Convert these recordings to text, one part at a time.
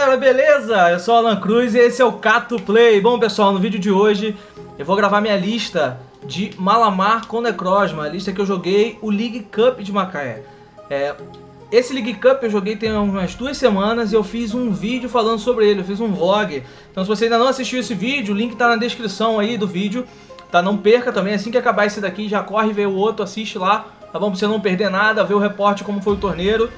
galera, beleza? Eu sou o Alan Cruz e esse é o Cato Play. Bom pessoal, no vídeo de hoje eu vou gravar minha lista de Malamar com Necrozma, a lista que eu joguei o League Cup de Macaé. Esse League Cup eu joguei tem umas 2 semanas e eu fiz um vídeo falando sobre ele, eu fiz um vlog. Então se você ainda não assistiu esse vídeo, o link tá na descrição aí do vídeo, tá? Não perca também, assim que acabar esse daqui já corre ver o outro, assiste lá, tá bom? Pra você não perder nada, ver o reporte como foi o torneio,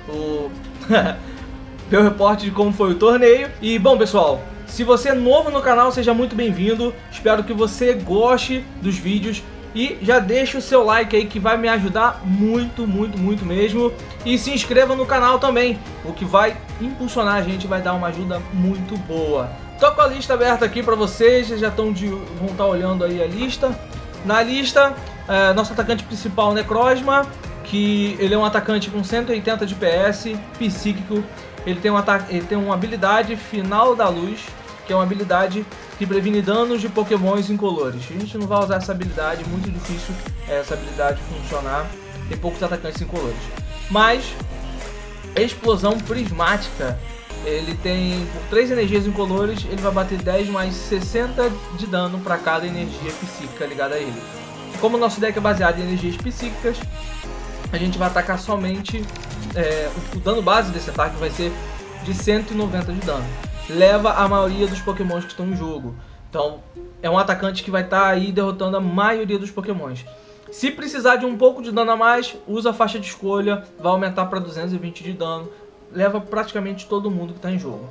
ver o reporte de como foi o torneio. E bom pessoal, se você é novo no canal, seja muito bem-vindo. Espero que você goste dos vídeos e já deixa o seu like aí que vai me ajudar muito, muito, muito mesmo. E se inscreva no canal também, o que vai impulsionar a gente, vai dar uma ajuda muito boa. Tô com a lista aberta aqui pra vocês, vocês já vão estar olhando aí a lista. Na lista, nosso atacante principal, Necrozma, que ele é um atacante com 180 de PS, psíquico. Ele tem uma habilidade Final da Luz, que é uma habilidade que previne danos de pokémons incolores. A gente não vai usar essa habilidade, muito difícil essa habilidade funcionar, tem poucos atacantes incolores. Mas, explosão prismática, ele tem, por 3 energias incolores, ele vai bater 10 mais 60 de dano para cada energia psíquica ligada a ele. Como o nosso deck é baseado em energias psíquicas, a gente vai atacar somente, o dano base desse ataque vai ser de 190 de dano. Leva a maioria dos pokémons que estão em jogo. Então é um atacante que vai estar aí derrotando a maioria dos pokémons. Se precisar de um pouco de dano a mais, usa a faixa de escolha, vai aumentar para 220 de dano. Leva praticamente todo mundo que está em jogo.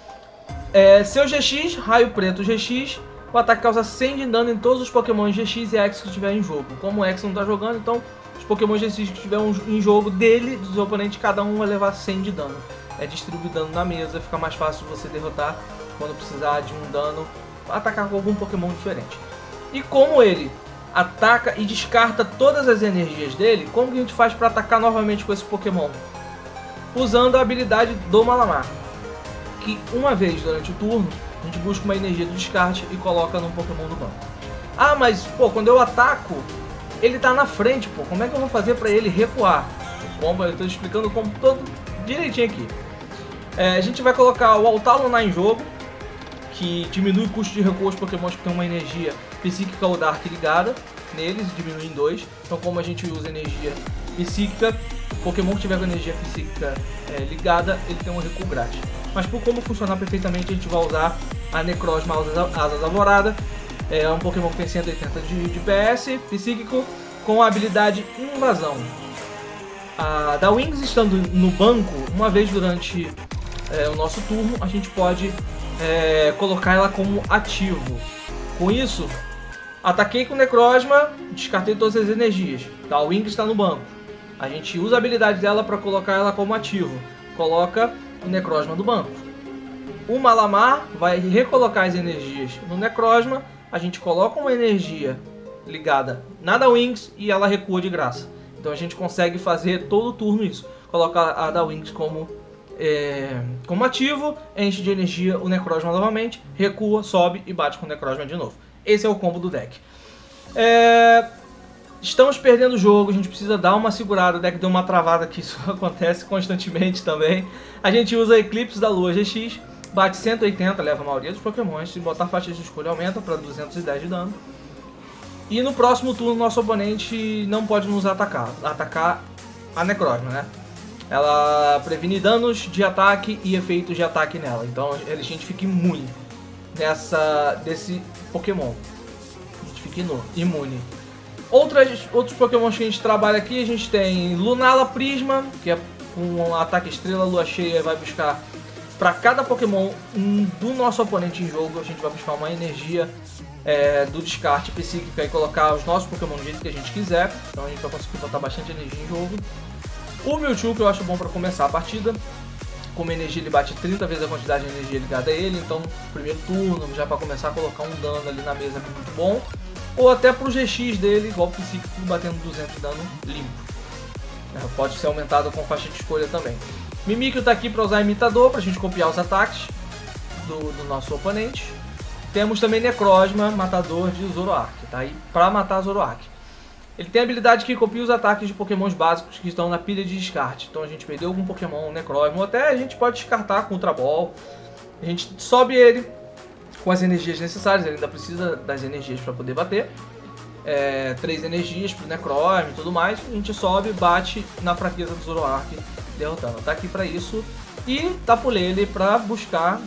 Seu GX, Raio Preto GX, o ataque causa 100 de dano em todos os pokémons GX e X que estiver em jogo. Como o X não está jogando, então os pokémons GX que estiver em jogo dele, dos oponentes, cada um vai levar 100 de dano. Distribui dano na mesa, fica mais fácil você derrotar quando precisar de um dano, atacar com algum pokémon diferente. E como ele ataca e descarta todas as energias dele, como que a gente faz para atacar novamente com esse pokémon? Usando a habilidade do Malamar, que uma vez durante o turno, a gente busca uma energia do descarte e coloca num pokémon do banco. Ah, mas pô, quando eu ataco, ele tá na frente, pô, como é que eu vou fazer para ele recuar? Como eu estou explicando como todo direitinho aqui. A gente vai colocar o Altalunar em jogo, que diminui o custo de recuo aos pokémons que tem uma energia psíquica ou dark ligada neles, diminui em 2. Então como a gente usa energia psíquica, o pokémon que tiver com energia psíquica ligada, ele tem um recuo grátis. Mas por como funcionar perfeitamente, a gente vai usar a Necrozma Asas Alvorada. É um pokémon que tem 180 de PS, psíquico, com a habilidade Invasão. A da Wings estando no banco, uma vez durante o nosso turno, a gente pode colocar ela como ativo. Com isso, ataquei com o Necrozma, descartei todas as energias. A Wings está no banco. A gente usa a habilidade dela para colocar ela como ativo. Coloca o Necrozma do banco. O Malamar vai recolocar as energias no Necrozma. A gente coloca uma energia ligada na da Wings e ela recua de graça. Então a gente consegue fazer todo o turno isso. Coloca a da Wings como ativo, enche de energia o Necrozma novamente, recua, sobe e bate com o Necrozma de novo. Esse é o combo do deck. Estamos perdendo o jogo, a gente precisa dar uma segurada. O deck deu uma travada que isso acontece constantemente também. A gente usa Eclipse da Lua GX, bate 180, leva a maioria dos pokémons. Se botar faixa de escolha aumenta para 210 de dano. E no próximo turno nosso oponente não pode nos atacar a Necrozma, né? Ela previne danos de ataque e efeitos de ataque nela, então a gente fica imune desse Pokémon. A gente fica imune. Outros Pokémons que a gente trabalha aqui, a gente tem Lunala Prisma, que é um ataque estrela, lua cheia, vai buscar para cada Pokémon do nosso oponente em jogo, a gente vai buscar uma energia do descarte psíquica e colocar os nossos Pokémon do jeito que a gente quiser. Então a gente vai conseguir botar bastante energia em jogo. O Mewtwo, que eu acho bom para começar a partida. Como energia ele bate 30 vezes a quantidade de energia ligada a ele. Então no primeiro turno, já para começar a colocar um dano ali na mesa, é muito bom. Ou até pro GX dele, igual o psíquico, batendo 200 de dano limpo. Pode ser aumentado com faixa de escolha também. Mimikyu tá aqui para usar imitador, para a gente copiar os ataques do nosso oponente. Temos também Necrozma, matador de Zoroark, tá aí para matar Zoroark. Ele tem a habilidade que copia os ataques de pokémons básicos que estão na pilha de descarte. Então a gente perdeu algum pokémon Necrozma, ou até a gente pode descartar com Ultra Ball. A gente sobe ele com as energias necessárias, ele ainda precisa das energias para poder bater. 3 energias pro Necrozma e tudo mais. A gente sobe, bate na fraqueza do Zoroark, derrotando. Tá aqui para isso. E tapulei ele para buscar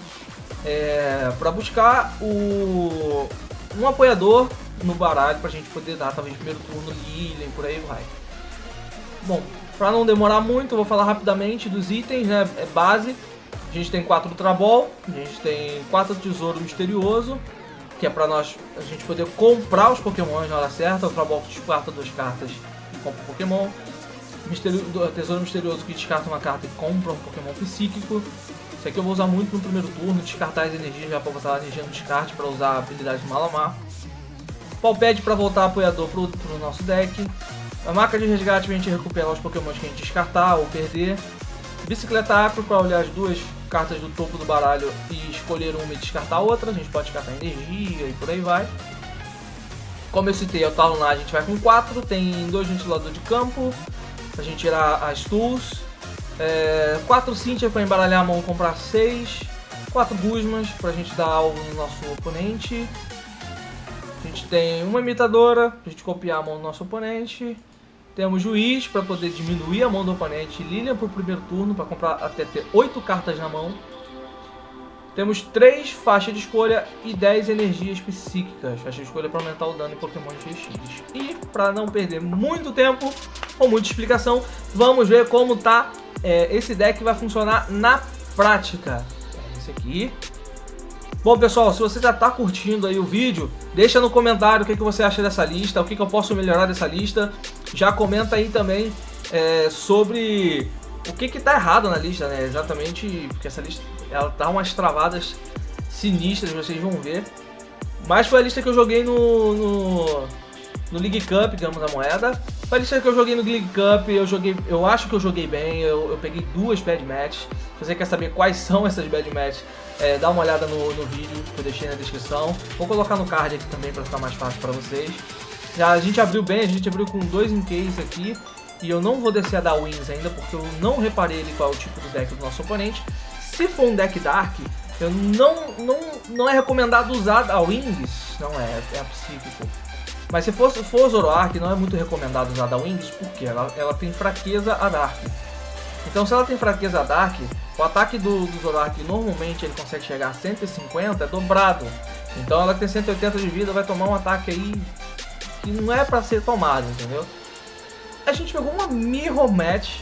um apoiador no baralho pra gente poder dar talvez primeiro turno Lilian, por aí vai. Bom, para não demorar muito, eu vou falar rapidamente dos itens, né? Base. A gente tem 4 Ultra Ball, a gente tem 4 Tesouro Misterioso, que é pra nós a gente poder comprar os Pokémons na hora certa. O Ultra Ball que descarta 2 cartas e compra um Pokémon. Tesouro Misterioso que descarta uma carta e compra um Pokémon psíquico. Isso aqui eu vou usar muito no primeiro turno, descartar as energias já para botar a energia no descarte para usar a habilidade de Malamar. Palpad para voltar apoiador pro nosso deck. A marca de resgate pra gente recuperar os Pokémon que a gente descartar ou perder. Bicicleta Acro para olhar as 2 cartas do topo do baralho e escolher uma e descartar outra. A gente pode descartar energia e por aí vai. Como eu citei, o Talunar a gente vai com 4. Tem 2 ventiladores de campo pra gente tirar as tools. 4 Cynthia para embaralhar a mão e comprar 6. 4 Guzmas pra gente dar alvo no nosso oponente. A gente tem uma imitadora pra gente copiar a mão do nosso oponente. Temos Juiz para poder diminuir a mão do oponente. Lilian pro primeiro turno para comprar até ter 8 cartas na mão. Temos 3 faixas de escolha e 10 energias psíquicas. Faixa de escolha para aumentar o dano em Pokémon GX. E para não perder muito tempo ou muita explicação, vamos ver como tá esse deck vai funcionar na prática. Esse aqui. Bom, pessoal, se você já está curtindo aí o vídeo, deixa no comentário o que você acha dessa lista, o que eu posso melhorar dessa lista. Já comenta aí também sobre o que está errado na lista, né? Exatamente, porque essa lista ela dá umas travadas sinistras, vocês vão ver. Mas foi a lista que eu joguei no League Cup, digamos, a moeda. Foi a lista que eu joguei no League Cup, eu acho que eu joguei bem, eu peguei 2 bad matches. Se você quer saber quais são essas bad matches, dá uma olhada no vídeo que eu deixei na descrição. Vou colocar no card aqui também para ficar mais fácil para vocês. A gente abriu bem, a gente abriu com 2 in case aqui. E eu não vou descer a dar wins ainda, porque eu não reparei qual é o tipo do deck do nosso oponente. Se for um deck Dark, eu não é recomendado usar a Wings, não é psíquico. Mas se for Zoroark, não é muito recomendado usar a Wings, porque ela tem fraqueza a Dark. Então se ela tem fraqueza a Dark, o ataque do Zoroark normalmente ele consegue chegar a 150, é dobrado. Então ela que tem 180 de vida vai tomar um ataque aí que não é pra ser tomado, entendeu? A gente pegou uma Mirror Match.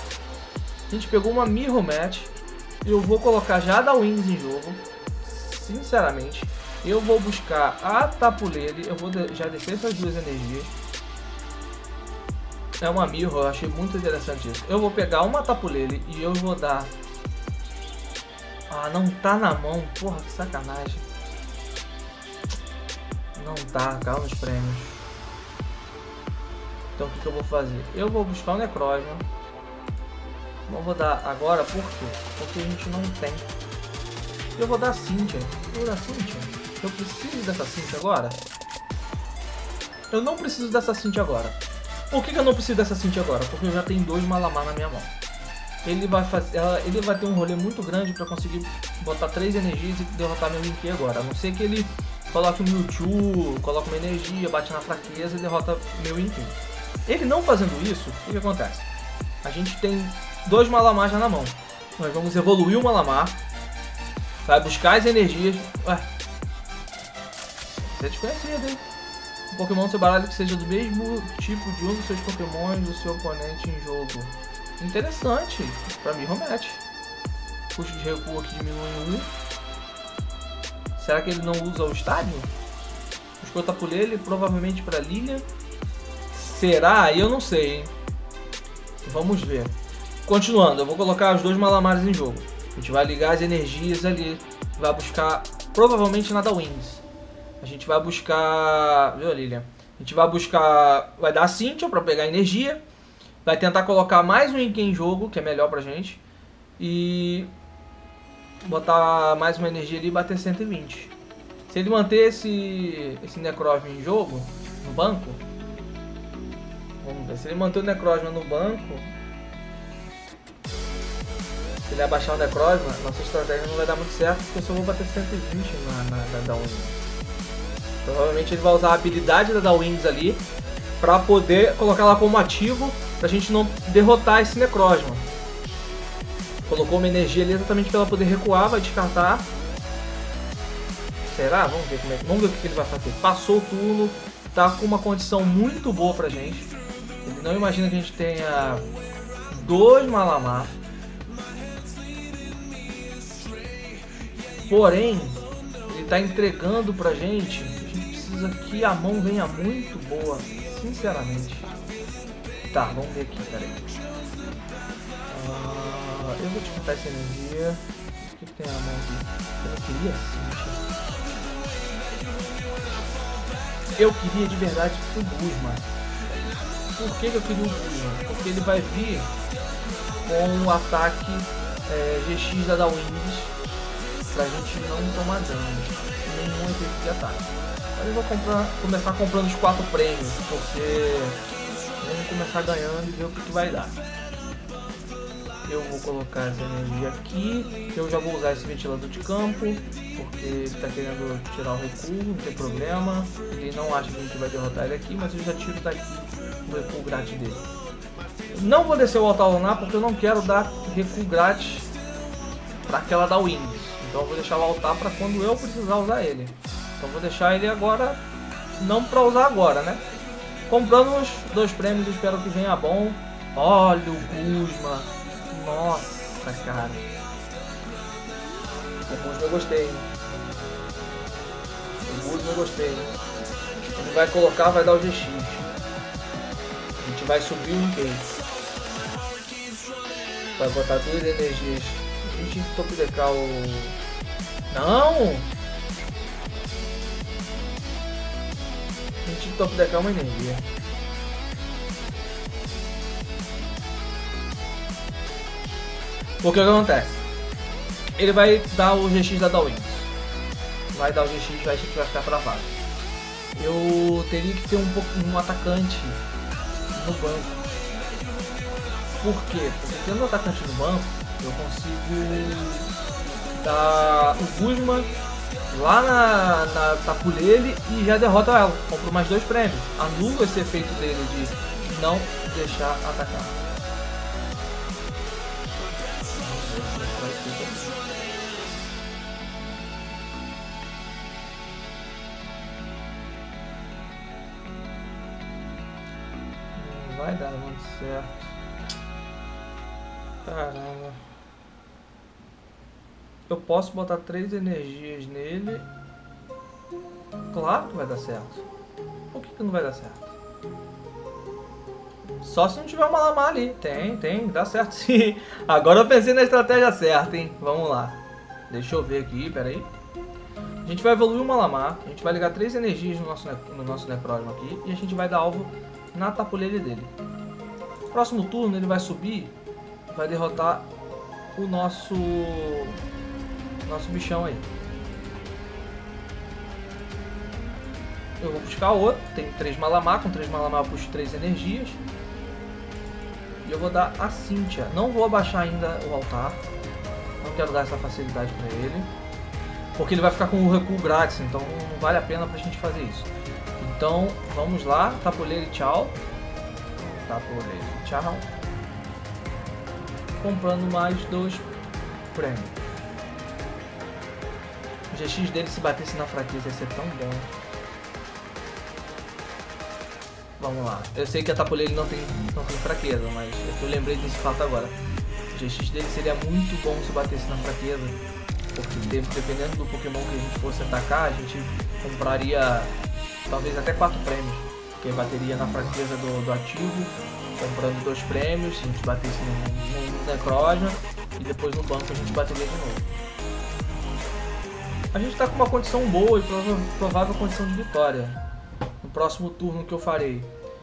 Eu vou colocar já da Wings em jogo. Sinceramente, eu vou buscar a Tapulele. Eu vou já descer essas 2 energias. É uma Mirror, eu achei muito interessante isso. Eu vou pegar uma Tapulele e eu vou dar... Ah, não tá na mão. Porra, que sacanagem. Não tá, caiu nos prêmios. Então o que eu vou fazer? Eu vou buscar o Necrozma. Não vou dar agora, por quê? Porque a gente não tem. Eu vou dar Cynthia. Eu vou dar Cynthia. Eu preciso dessa Cynthia agora? Eu não preciso dessa Cynthia agora. Por que eu não preciso dessa Cynthia agora? Porque eu já tenho 2 Malamar na minha mão. Ele vai ter um rolê muito grande para conseguir botar 3 energias e derrotar meu Link agora. A não ser que ele coloque um Mewtwo, coloque uma energia, bate na fraqueza e derrota meu Link. Ele não fazendo isso, o que acontece? A gente tem 2 Malamar já na mão. Nós vamos evoluir o Malamar. Vai buscar as energias. Ué. Isso é desconhecido, hein? Um Pokémon do seu baralho que seja do mesmo tipo de um dos seus Pokémon do seu oponente em jogo. Interessante. Pra mim, Match. Custo de recuo aqui diminui em 1. Será que ele não usa o estádio? Buscou Tapulele, provavelmente para Lilian. Será? Eu não sei, hein? Vamos ver. Continuando, eu vou colocar os 2 Malamares em jogo. A gente vai ligar as energias ali. Vai buscar, provavelmente nada Wings. A gente vai buscar... Viu, Lilian? A gente vai buscar... Vai dar a Cynthia para pegar energia. Vai tentar colocar mais um Inky em jogo, que é melhor pra gente. E... botar mais uma energia ali e bater 120. Se ele manter esse Necrozma em jogo, no banco... Vamos ver, se ele manter o Necrozma no banco... Se ele abaixar o Necrozma, nossa estratégia não vai dar muito certo, porque eu só vou bater 120 na Dawings. Provavelmente ele vai usar a habilidade da Dawings ali pra poder colocar ela como ativo, pra gente não derrotar esse Necrozma. Colocou uma energia ali exatamente pra ela poder recuar, vai descartar. Será? Vamos ver como é que... Vamos ver o que ele vai fazer. Passou o turno, tá com uma condição muito boa pra gente. Ele não imagina que a gente tenha 2 Malamar. Porém, ele tá entregando pra gente. A gente precisa que a mão venha muito boa, sinceramente. Tá, vamos ver aqui, peraí. Eu vou descontar essa energia. O que tem na mão aqui? Eu não queria assim. Eu queria de verdade o Guzma. Por que eu queria o Guzma? Porque ele vai vir com o ataque GX da Dawings pra gente não tomar dano. Nenhum efeito de ataque. Mas eu vou começar comprando os 4 prêmios. Porque vamos começar ganhando e ver o que vai dar. Eu vou colocar essa energia aqui. Eu já vou usar esse ventilador de campo, porque ele está querendo tirar o recuo, não tem problema. Ele não acha que a gente vai derrotar ele aqui, mas eu já tiro daqui o recuo grátis dele. Não vou descer o Altar Lunar, porque eu não quero dar recuo grátis para aquela da Wings. Então eu vou deixar o altar para quando eu precisar usar ele. Então eu vou deixar ele agora, não para usar agora, né? Comprando os 2 prêmios, espero que venha bom. Olha o Guzma. Nossa, cara. O Guzma eu gostei, hein? O Guzma eu gostei, hein? Ele vai colocar, vai dar o GX. A gente vai subir o Incase. Vai botar todas as energias. A gente topo decar o... Não! A gente topo decar uma energia. Porque o que acontece? Ele vai dar o GX da Dawings. Vai dar o GX, a gente vai ficar travado. Eu teria que ter um atacante no banco. Por quê? Porque tendo um atacante no banco, eu consigo dar o Guzma lá na Tapulele e já derrota ela. Compro mais 2 prêmios. Anulo esse efeito dele de não deixar atacar. Não vai dar muito certo. Caramba. Eu posso botar 3 energias nele. Claro que vai dar certo. Por que não vai dar certo? Só se não tiver uma Malamar ali. Tem, dá certo sim. Agora eu pensei na estratégia certa, hein? Vamos lá. Deixa eu ver aqui, peraí. A gente vai evoluir o Malamar. A gente vai ligar 3 energias no nosso Necrozma aqui. E a gente vai dar alvo na Tapulele dele. Próximo turno ele vai subir. Vai derrotar o nosso bichão aí. Eu vou buscar outro. Tem 3 Malamar. Com 3 Malamar eu puxo 3 energias. E eu vou dar a Cynthia. Não vou abaixar ainda o altar. Não quero dar essa facilidade pra ele. Porque ele vai ficar com o recuo grátis. Então não vale a pena pra gente fazer isso. Então vamos lá. Tapulele, tchau. Tapulele, tchau. Comprando mais 2 prêmios. O GX dele, se batesse na fraqueza, ia ser tão bom. Vamos lá. Eu sei que a Tapulele não tem fraqueza, mas eu lembrei desse fato agora. O GX dele seria muito bom se batesse na fraqueza. Porque dependendo do Pokémon que a gente fosse atacar, a gente compraria talvez até 4 prêmios. Que bateria na fraqueza do ativo, comprando 2 prêmios, se a gente batesse no Necrozma, e depois no banco a gente bateria de novo. A gente está com uma condição boa e provável condição de vitória. No próximo turno que eu farei,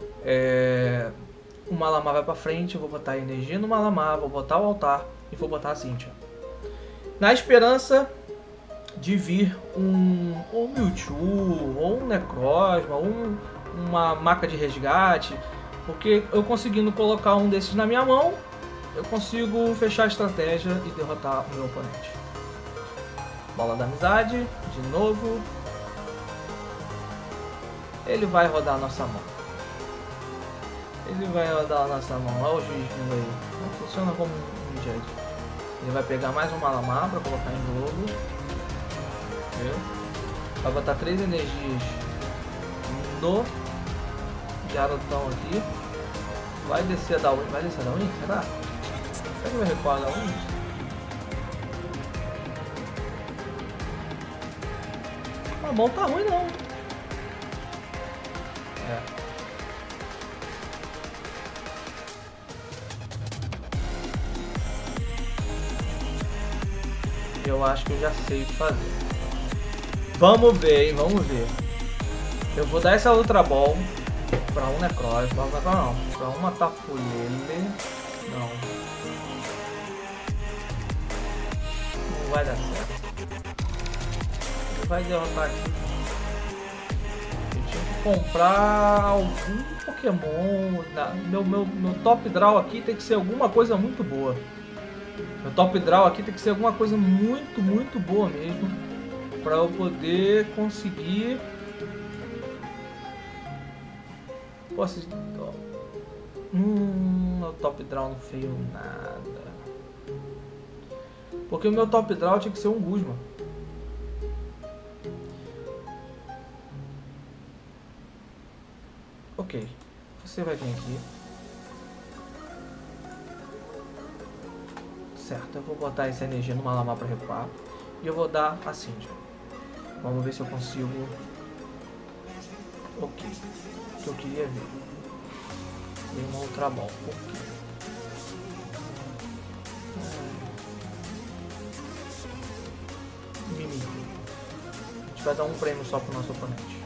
o Malamar vai para frente, eu vou botar a energia no Malamar, vou botar o altar e vou botar a Cynthia. Na esperança de vir um Mewtwo, ou um Necrozma, ou uma maca de resgate, porque eu conseguindo colocar um desses na minha mão, eu consigo fechar a estratégia e derrotar o meu oponente. Bola da amizade, de novo. Ele vai rodar a nossa mão. Ele vai rodar a nossa mão. Olha o juiz vindo aí. Não funciona como um judge. Ele vai pegar mais um Malamar para colocar em jogo. Viu? Vai botar 3 energias no garotão aqui. Vai descer da win. Vai descer da win? Será? Será que vai recuar da win? A mão tá ruim não. É. Eu acho que eu já sei o que fazer. Vamos ver, hein? Vamos ver. Eu vou dar essa Ultra Ball pra um Necroz. Não, pra uma Tapuele. Não. Não vai dar certo. Ele vai derrotar aqui. Eu tinha que comprar algum Pokémon. Meu top draw aqui tem que ser alguma coisa muito boa. Meu top draw aqui tem que ser alguma coisa muito boa mesmo, para eu poder conseguir. Posso. Meu top draw não fez nada. Porque o meu top draw tinha que ser um Guzma. Ok, você vai vir aqui. Certo, eu vou botar essa energia no Malamar para recuar. E eu vou dar a Cindy. Vamos ver se eu consigo. Ok. O que eu queria ver. E uma Ultra Ball. Ok. Mimi. A gente vai dar um prêmio só pro nosso oponente.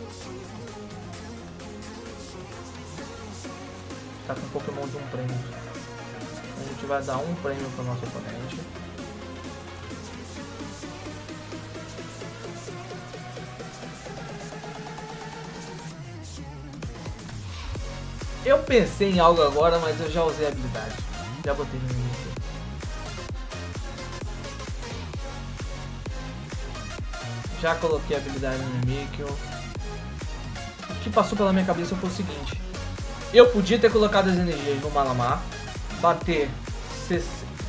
Tá com um Pokémon de um prêmio. A gente vai dar um prêmio para o nosso oponente. Eu pensei em algo agora, mas eu já usei a habilidade. Já botei no início. Já coloquei a habilidade no Mimikyu. O que passou pela minha cabeça foi o seguinte. Eu podia ter colocado as energias no Malamar. Bater 60?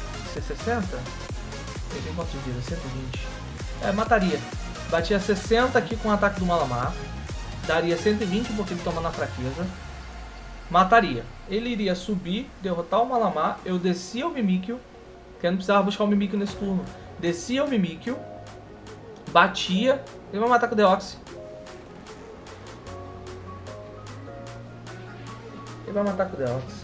Ele tem quanto de vida? 120. É, mataria. Batia 60 aqui com o ataque do Malamar. Daria 120 porque ele toma na fraqueza. Mataria. Ele iria subir, derrotar o Malamar. Eu descia o Mimikyu. Porque eu não precisava buscar o Mimikyu nesse turno. Descia o Mimikyu. Batia. Ele vai matar com o Deoxys. Ele vai matar com o Deoxys.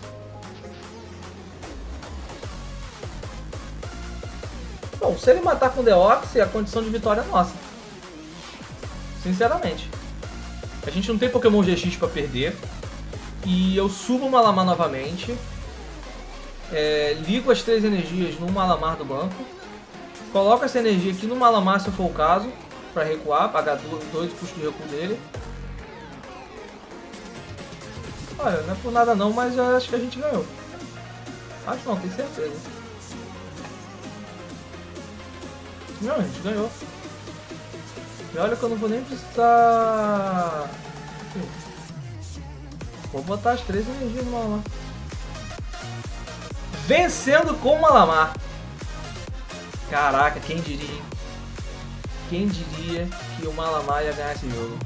Bom, se ele matar com o Deoxys, a condição de vitória é nossa. Sinceramente. A gente não tem Pokémon GX pra perder. E eu subo o Malamar novamente. Ligo as 3 energias no Malamar do banco. Coloco essa energia aqui no Malamar se for o caso. Pra recuar, pagar 2 o custo de recuo dele. Olha, não é por nada não, mas eu acho que a gente ganhou. Acho não, tenho certeza. Não, a gente ganhou. E olha que eu não vou nem precisar... Vou botar as 3 energias no Malamar. Vencendo com o Malamar. Caraca, quem diria, hein? Quem diria que o Malamar ia ganhar esse jogo?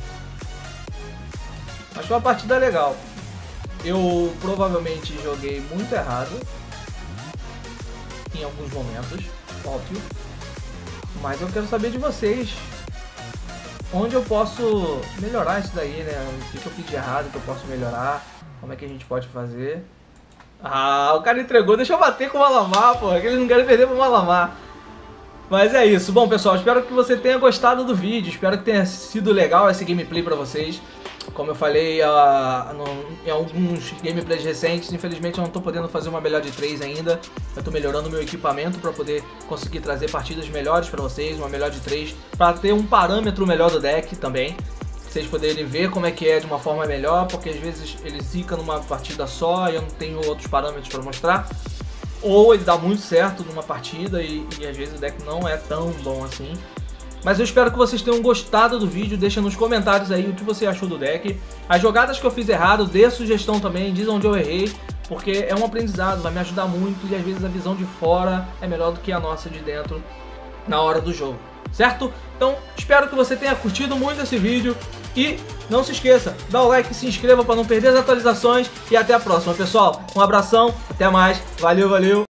Acho uma partida legal. Eu provavelmente joguei muito errado em alguns momentos, óbvio. Mas eu quero saber de vocês. Onde eu posso melhorar isso daí, né? O que eu fiz de errado, que eu posso melhorar. Como é que a gente pode fazer. Ah, o cara entregou. Deixa eu bater com o Malamar, porra. Que eles não querem perder pro Malamar. Mas é isso. Bom, pessoal, espero que você tenha gostado do vídeo. Espero que tenha sido legal esse gameplay pra vocês. Como eu falei em alguns gameplays recentes, infelizmente eu não estou podendo fazer uma melhor de 3 ainda. Eu estou melhorando o meu equipamento para poder conseguir trazer partidas melhores para vocês, uma melhor de 3, para ter um parâmetro melhor do deck também. Pra vocês poderem ver como é que é de uma forma melhor, porque às vezes ele zica numa partida só e eu não tenho outros parâmetros para mostrar. ou ele dá muito certo numa partida e às vezes o deck não é tão bom assim. Mas eu espero que vocês tenham gostado do vídeo, deixa nos comentários aí o que você achou do deck. As jogadas que eu fiz errado, dê sugestão também, diz onde eu errei, porque é um aprendizado, vai me ajudar muito e às vezes a visão de fora é melhor do que a nossa de dentro na hora do jogo, certo? Então espero que você tenha curtido muito esse vídeo e não se esqueça, dá o like e se inscreva para não perder as atualizações e até a próxima, pessoal. Um abração, até mais, valeu, valeu!